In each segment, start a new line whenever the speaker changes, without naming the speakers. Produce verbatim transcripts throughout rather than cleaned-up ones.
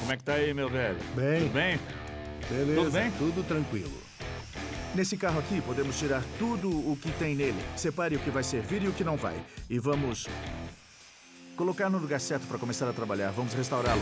Como é que tá aí, meu velho?
Bem.
Tudo bem?
Beleza,
Tudo bem?
Tudo tranquilo.
Nesse carro aqui, podemos tirar tudo o que tem nele. Separe o que vai servir e o que não vai. E vamos colocar no lugar certo para começar a trabalhar. Vamos restaurá-lo.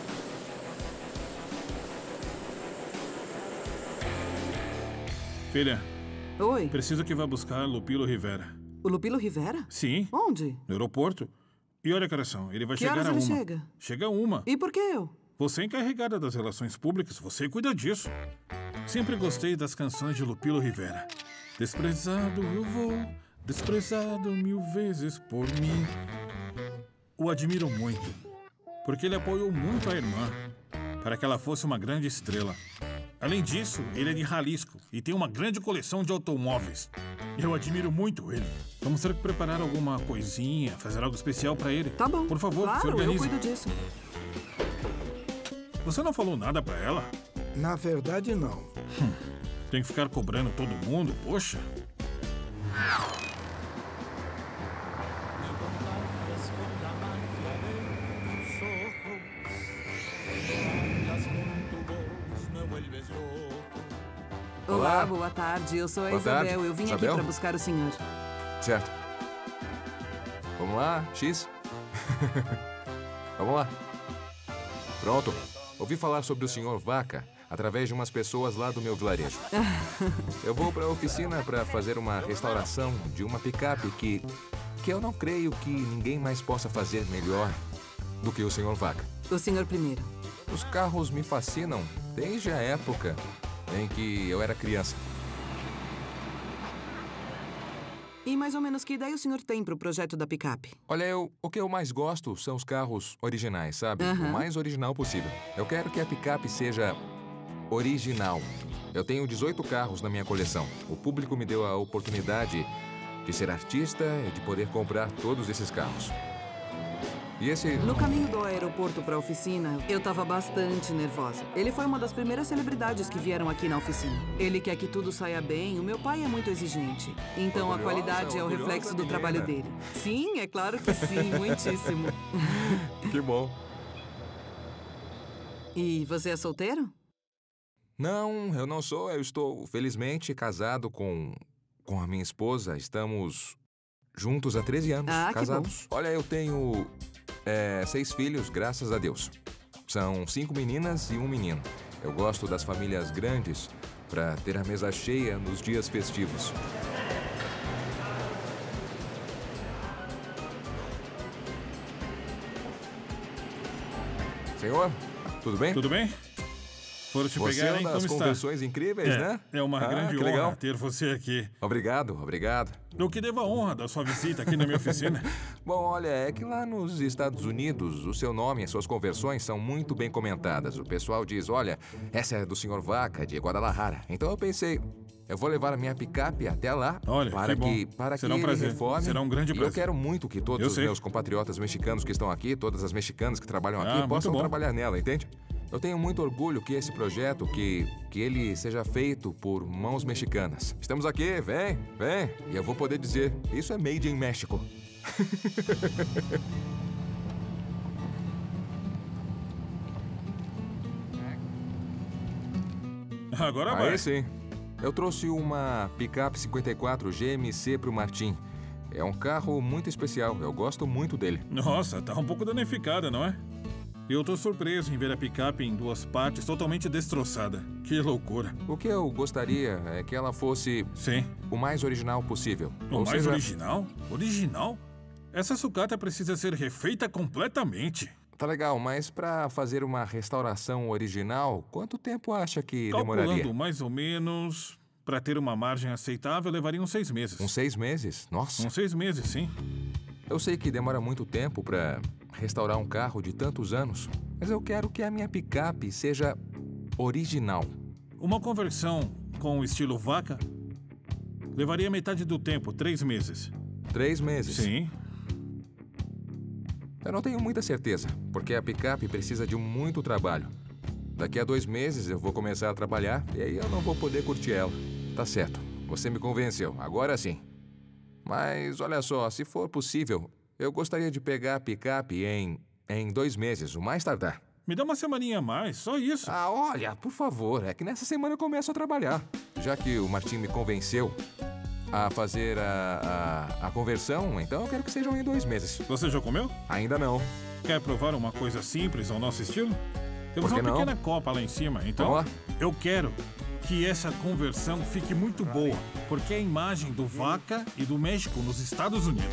Filha,
Oi,
preciso que vá buscar Lupilo Rivera.
o Lupilo Rivera?
Sim,
Onde?
no aeroporto. E olha, coração, ele vai
Que
chegar
horas
a
ele
uma.
chega?
Chega a uma.
E por que eu?
Você é encarregada das relações públicas, você cuida disso. Sempre gostei das canções de Lupilo Rivera. Desprezado eu vou, desprezado mil vezes por mim. O admiro muito, porque ele apoiou muito a irmã, para que ela fosse uma grande estrela. Além disso, ele é de Jalisco e tem uma grande coleção de automóveis. Eu admiro muito ele. Vamos ter que preparar alguma coisinha, fazer algo especial para ele.
Tá bom.
Por favor, se
claro, eu
organize.
cuido disso.
Você não falou nada para ela?
Na verdade, não.
Tem que ficar cobrando todo mundo, poxa.
Olá,
Olá.
boa tarde. Eu sou a
Boa
Isabel.
tarde.
Eu vim
Isabel?
aqui para buscar o senhor.
Certo. Vamos lá, X. Vamos lá. Pronto. Ouvi falar sobre o senhor Vaca através de umas pessoas lá do meu vilarejo. Eu vou para a oficina para fazer uma restauração de uma picape que... que eu não creio que ninguém mais possa fazer melhor do que o senhor Vaca.
O senhor primeiro.
Os carros me fascinam desde a época em que eu era criança.
E mais ou menos que ideia o senhor tem para o projeto da picape?
Olha, eu, o que eu mais gosto são os carros originais, sabe?
Aham.
O mais original possível. Eu quero que a picape seja original. Eu tenho dezoito carros na minha coleção. O público me deu a oportunidade de ser artista e de poder comprar todos esses carros. E esse...
No caminho do aeroporto para a oficina, eu estava bastante nervosa. Ele foi uma das primeiras celebridades que vieram aqui na oficina. Ele quer que tudo saia bem. O meu pai é muito exigente. Então a
Orgulhosa,
qualidade é o
orgulhosa
reflexo do
menina.
trabalho dele. Sim, é claro que sim, muitíssimo.
Que bom.
E você é solteiro?
Não, eu não sou. Eu estou, felizmente, casado com, com a minha esposa. Estamos juntos há treze anos,
Ah, que
casados. Olha, eu tenho é, seis filhos, graças a Deus. São cinco meninas e um menino. Eu gosto das famílias grandes para ter a mesa cheia nos dias festivos. Senhor, tudo bem?
Tudo bem? Foram te
Você
pegar,
é
hein?
uma
Como
das
está?
convenções incríveis,
É,
né?
é uma
Ah,
grande
que
honra
legal.
ter você aqui.
Obrigado, obrigado.
Eu que devo a honra da sua visita aqui na minha oficina.
Bom, olha, é que lá nos Estados Unidos, o seu nome e as suas conversões são muito bem comentadas. O pessoal diz, olha, essa é do senhor Vaca, de Guadalajara. Então eu pensei, eu vou levar a minha picape até lá
Olha,
para
que bom.
que, para
Será um
que ele
prazer.
reforme.
Será um grande
E eu
prazer.
quero muito que todos
Eu
os
sei.
meus compatriotas mexicanos que estão aqui, todas as mexicanas que trabalham
Ah,
aqui,
muito
possam
bom.
trabalhar nela, entende? Eu tenho muito orgulho que esse projeto, que, que ele seja feito por mãos mexicanas. Estamos aqui, vem, vem. E eu vou poder dizer, isso é made in México.
Agora vai.
Aí sim. Eu trouxe uma picape cinquenta e quatro G M C pro Martim. É um carro muito especial, eu gosto muito dele.
Nossa, tá um pouco danificada, não é? Eu tô surpreso em ver a picape em duas partes totalmente destroçada. Que loucura.
O que eu gostaria é que ela fosse
Sim.
o mais original possível.
O
Ou
mais
seja,
original? Original? Essa sucata precisa ser refeita completamente.
Tá legal, mas pra fazer uma restauração original, quanto tempo acha que
Calculando
demoraria?
mais ou menos, para ter uma margem aceitável, levaria uns seis meses.
Uns seis meses? Nossa.
Uns seis meses, sim.
Eu sei que demora muito tempo pra restaurar um carro de tantos anos, mas eu quero que a minha picape seja original.
Uma conversão com o estilo vaca levaria metade do tempo, três meses.
Três meses?
Sim.
Eu não tenho muita certeza, porque a picape precisa de muito trabalho. Daqui a dois meses eu vou começar a trabalhar e aí eu não vou poder curtir ela. Tá certo, você me convenceu, agora sim. Mas olha só, se for possível, eu gostaria de pegar a picape em, em dois meses, o mais tardar.
Me dá uma semaninha a mais, só isso.
Ah, olha, por favor, é que nessa semana eu começo a trabalhar. Já que o Martim me convenceu a fazer a, a, a conversão, então eu quero que sejam em dois meses.
Você já comeu?
Ainda não.
Quer provar uma coisa simples ao nosso estilo? Temos
Por que
uma pequena
não?
copa lá em cima, então
Vamos lá.
eu quero que essa conversão fique muito boa, porque é a imagem do Vaca e do México nos Estados Unidos.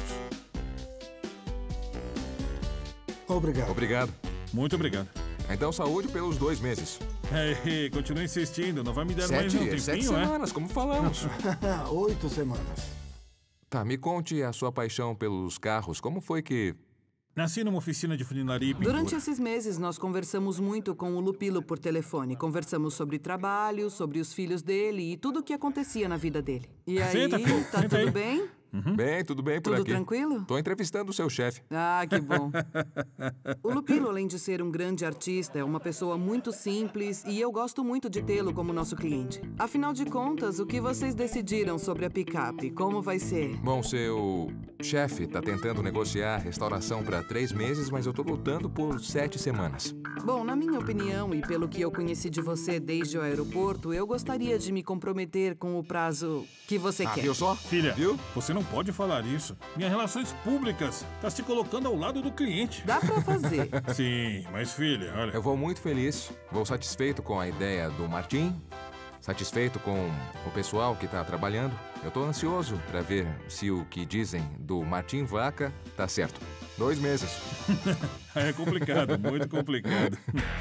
Obrigado.
Obrigado.
Muito obrigado.
Então, saúde pelos dois meses.
É, continue insistindo, não vai me dar mais
Sete,
um
sete
tempinho, é?
semanas, como falamos.
Oito semanas.
Tá, me conte a sua paixão pelos carros. Como foi que...
Nasci numa oficina de funilaria e pintura.
Durante esses meses, nós conversamos muito com o Lupilo por telefone. Conversamos sobre trabalho, sobre os filhos dele e tudo o que acontecia na vida dele. E aí,
Senta, filho,
tá
senta
tudo
aí.
bem?
Bem, tudo bem por
Tudo
aqui.
tranquilo?
Tô entrevistando o seu chefe.
Ah, que bom. O Lupilo, além de ser um grande artista, é uma pessoa muito simples e eu gosto muito de tê-lo como nosso cliente. Afinal de contas, o que vocês decidiram sobre a picape? Como vai ser?
Bom, seu chefe tá tentando negociar restauração para três meses, mas eu tô lutando por sete semanas.
Bom, na minha opinião e pelo que eu conheci de você desde o aeroporto, eu gostaria de me comprometer com o prazo que você
Ah,
quer.
viu só?
Filha,
Viu?
você não pode falar isso. Minhas relações públicas tá se colocando ao lado do cliente.
Dá pra fazer.
Sim, mas filha, olha...
Eu vou muito feliz, vou satisfeito com a ideia do Martim, satisfeito com o pessoal que tá trabalhando. Eu tô ansioso para ver se o que dizem do Martim Vaca tá certo. Dois meses.
É complicado, muito complicado.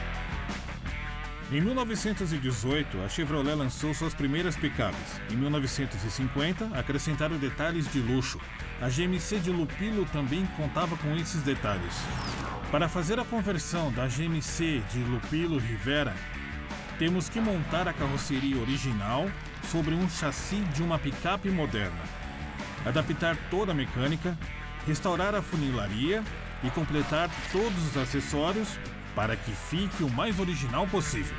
Em mil novecentos e dezoito, a Chevrolet lançou suas primeiras picapes. Em mil novecentos e cinquenta, acrescentaram detalhes de luxo. A G M C de Lupilo também contava com esses detalhes. Para fazer a conversão da G M C de Lupilo Rivera, temos que montar a carroceria original sobre um chassi de uma picape moderna, adaptar toda a mecânica, restaurar a funilaria e completar todos os acessórios para que fique o mais original possível.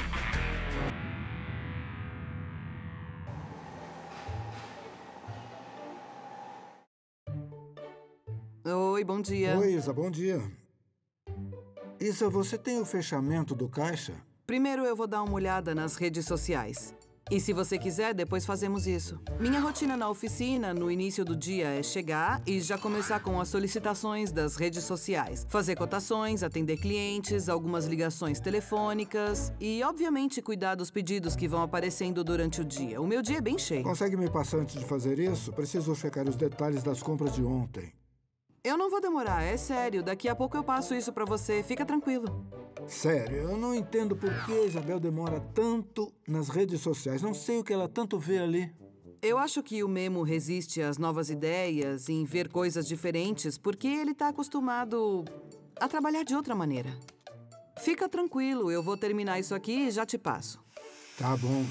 Oi, bom dia.
Oi, Isa, bom dia. Isa, você tem o fechamento do caixa?
Primeiro eu vou dar uma olhada nas redes sociais. E se você quiser, depois fazemos isso. Minha rotina na oficina, no início do dia, é chegar e já começar com as solicitações das redes sociais. Fazer cotações, atender clientes, algumas ligações telefônicas e, obviamente, cuidar dos pedidos que vão aparecendo durante o dia. O meu dia é bem cheio.
Consegue me passar antes de fazer isso? Preciso checar os detalhes das compras de ontem.
Eu não vou demorar, é sério. Daqui a pouco eu passo isso pra você. Fica tranquilo.
Sério, eu não entendo por que a Isabel demora tanto nas redes sociais. Não sei o que ela tanto vê ali.
Eu acho que o Memo resiste às novas ideias, em ver coisas diferentes, porque ele tá acostumado a trabalhar de outra maneira. Fica tranquilo, eu vou terminar isso aqui e já te passo.
Tá bom.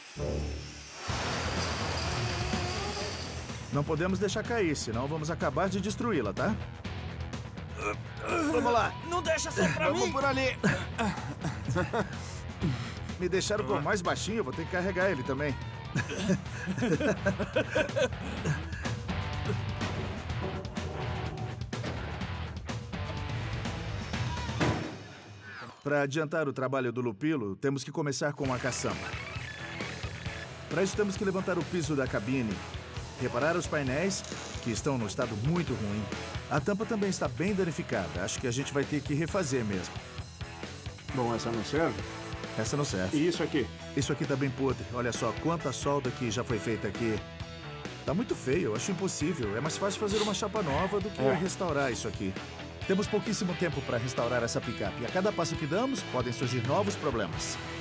Não podemos deixar cair, senão vamos acabar de destruí-la, tá? Vamos lá.
Não deixa só pra
Vamos
mim!
por ali. Me deixaram com o mais baixinho, eu vou ter que carregar ele também. Para adiantar o trabalho do Lupilo, temos que começar com a caçamba. Para isso, temos que levantar o piso da cabine, reparar os painéis, que estão no estado muito ruim. A tampa também está bem danificada. Acho que a gente vai ter que refazer mesmo.
Bom, essa não serve.
Essa não serve.
E isso aqui?
Isso aqui tá bem podre. Olha só quanta solda que já foi feita aqui. Tá muito feio, eu acho impossível. É mais fácil fazer uma chapa nova do que
É.
restaurar isso aqui. Temos pouquíssimo tempo para restaurar essa picape. E a cada passo que damos, podem surgir novos problemas.